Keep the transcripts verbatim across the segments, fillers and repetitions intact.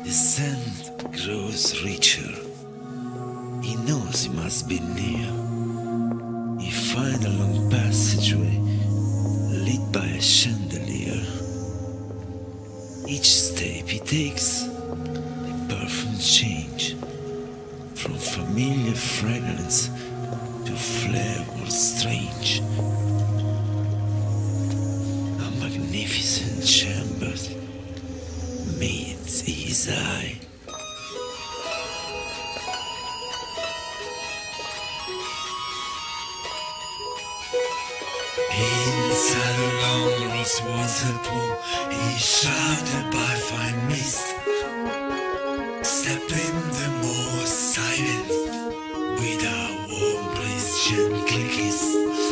The scent grows richer. He knows he must be near. He finds a long passageway lit by a chandelier. Each step he takes, the perfumes change from familiar fragrance to flavor strange. A magnificent chamber meets his eye. Inside a long rose-water pool, he's shrouded by fine mist. Step in the more silent, with a warm breeze gently kiss.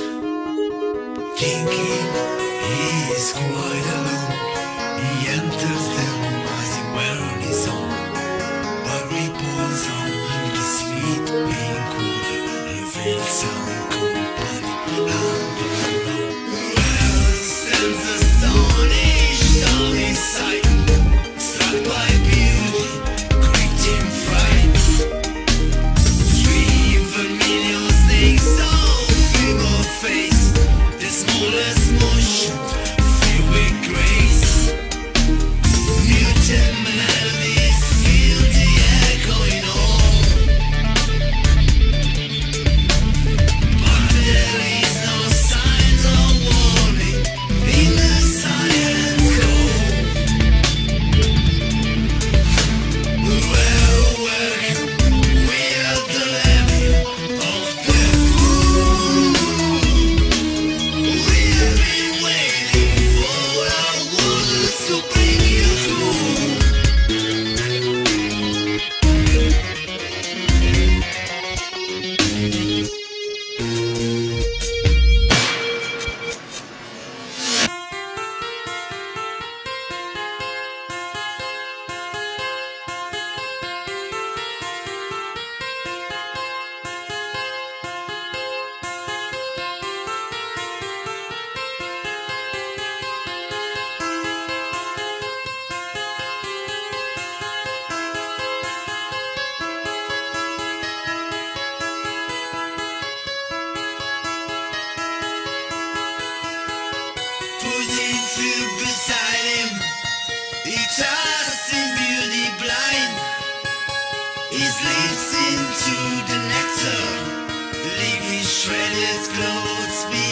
Thinking he is quite alone, he enters them as he were on his own. But ripples on the sweet pink water reveal some company underground. Where stands astonished on his sight, struck by beauty, gripped in fright. Three familiar snakes all fill her face, the smallest motion filled with grace. Mutant melodies fill the air going on, but there is no signs of warning in the silent cold. Well, welcome, we are the levy of the moon. We have been waiting for our waters to bring you home. Put it beside him, he trusts in beauty blind. His lips into the nectar, leave his shredded clothes behind.